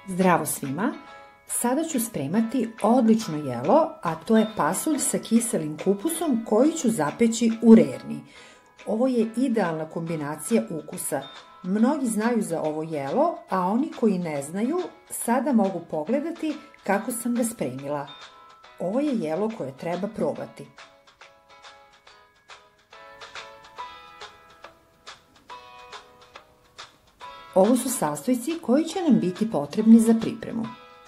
Zdravo svima! Sada ću spremati odlično jelo, a to je pasulj sa kiselim kupusom koji ću zapeći u rerni. Ovo je idealna kombinacija ukusa. Mnogi znaju za ovo jelo, a oni koji ne znaju sada mogu pogledati kako sam ga spremila. Ovo je jelo koje treba probati. Ovo su sastojci koji će nam biti potrebni za pripremu.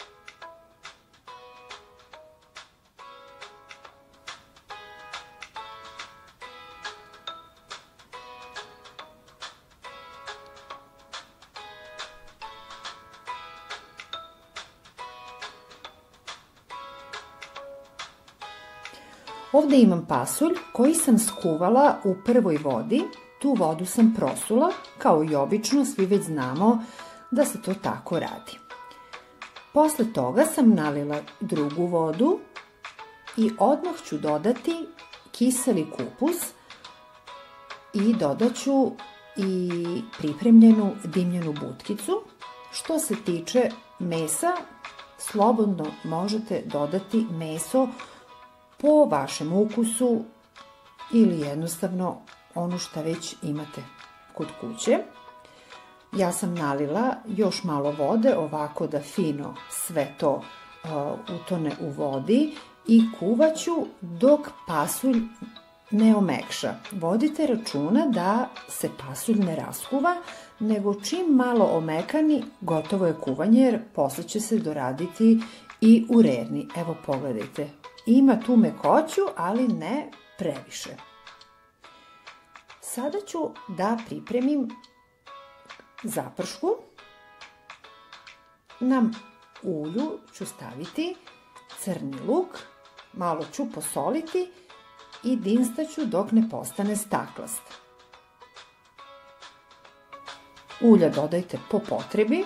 Ovdje imam pasulj koji sam skuvala u prvoj vodi. Tu vodu sam prosula, kao i obično, svi već znamo da se to tako radi. Posle toga sam nalila drugu vodu i odmah ću dodati kiseli kupus i dodat ću i pripremljenu dimljenu butkicu. Što se tiče mesa, slobodno možete dodati meso po vašem ukusu ili jednostavno ono što već imate kod kuće. Ja sam nalila još malo vode ovako da fino sve to utone u vodi i kuvaću dok pasulj ne omekša. Vodite računa da se pasulj ne raskuva, nego čim malo omekani gotovo je kuvanje jer posle će se doraditi i u rerni. Evo pogledajte, ima tu mekoću, ali ne previše. Sada ću da pripremim zapršku. Na ulju ću staviti crni luk, malo ću posoliti i dinstaću dok ne postane staklast. Ulja dodajte po potrebi.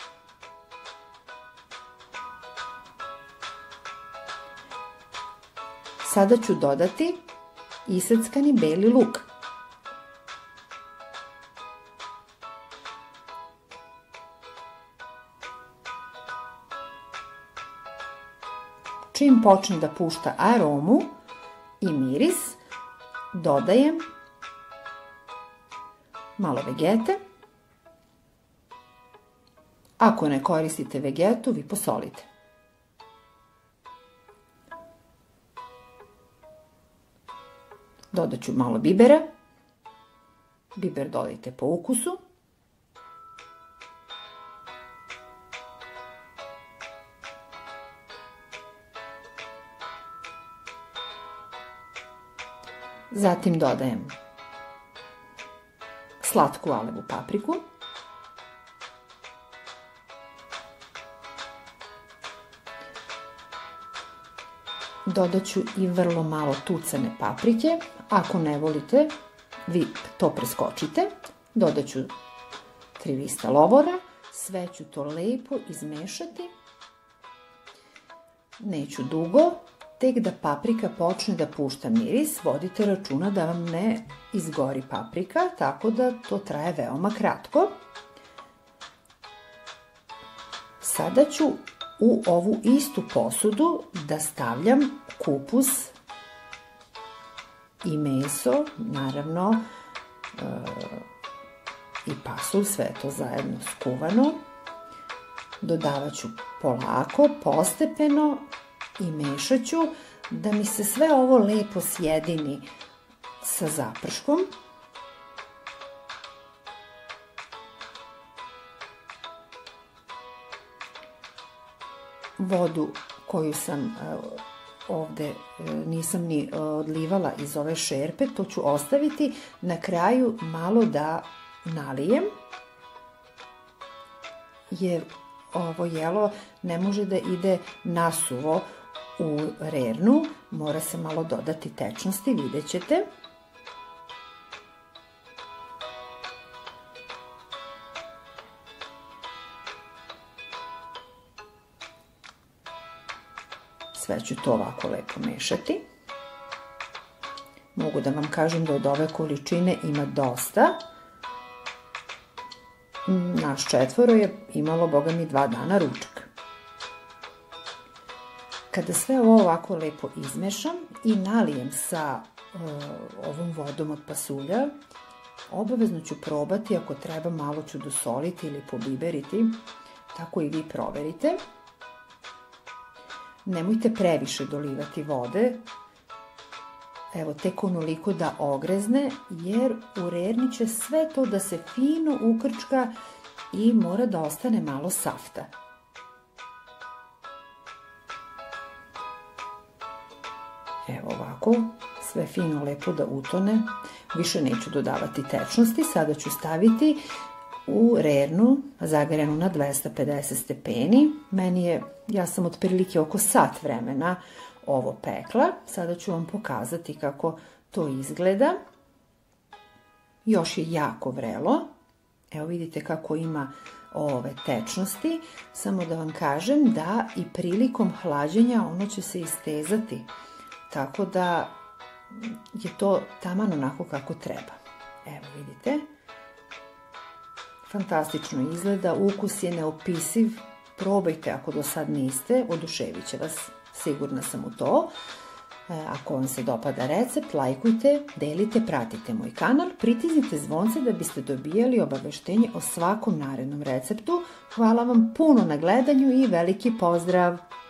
Sada ću dodati iseckani beli luk. Čim počne da pušta aromu i miris, dodajem malo vegete. Ako ne koristite vegetu, vi posolite. Dodat ću malo bibera. Biber dodajte po ukusu. Zatim dodajem slatku alevu papriku. Dodat ću i vrlo malo tucane paprike. Ako ne volite, vi to preskočite. Dodat ću 3 lista lovora. Sve ću to lepo izmešati. Neću dugo. Tek da paprika počne da pušta miris, vodite računa da vam ne izgori paprika, tako da to traje veoma kratko. Sada ću u ovu istu posudu da stavljam kupus i meso, naravno i pasulj, sve je to zajedno skuvano. Dodavat ću polako, postepeno i mešat ću da mi se sve ovo lepo sjedini sa zaprškom. Vodu koju sam ovdje nisam ni odlivala iz ove šerpe, to ću ostaviti na kraju malo da nalijem, jer ovo jelo ne može da ide nasuvo u rernu, mora se malo dodati tečnosti, vidjet ćete. Sve ću to ovako lepo mešati. Mogu da vam kažem da od ove količine ima dosta. Naš 4 je imalo, boga mi, 2 dana ručak. Kada sve ovo ovako lepo izmešam i nalijem sa ovom vodom od pasulja, obavezno ću probati, ako treba malo ću dosoliti ili pobiberiti, tako i vi proverite. Nemojte previše dolivati vode, evo tek onoliko da ogrezne, jer u rerni će sve to da se fino ukrčka i mora da ostane malo safta. Evo ovako, sve fino lepo da utone, više neću dodavati tečnosti, sada ću staviti u rernu zagrejanu na 250 stepeni. Ja sam otprilike oko sat vremena ovo pekla, sada ću vam pokazati kako to izgleda. Još je jako vrelo, evo vidite kako ima ove tečnosti, samo da vam kažem da i prilikom hlađenja ono će se istezati, tako da je to taman onako kako treba. Evo vidite, fantastično izgleda, ukus je neopisiv, probajte ako do sad niste, oduševit će vas, sigurna sam u to. Ako vam se dopada recept, lajkujte, delite, pratite moj kanal, pritisnite zvonce da biste dobijali obaveštenje o svakom narednom receptu. Hvala vam puno na gledanju i veliki pozdrav!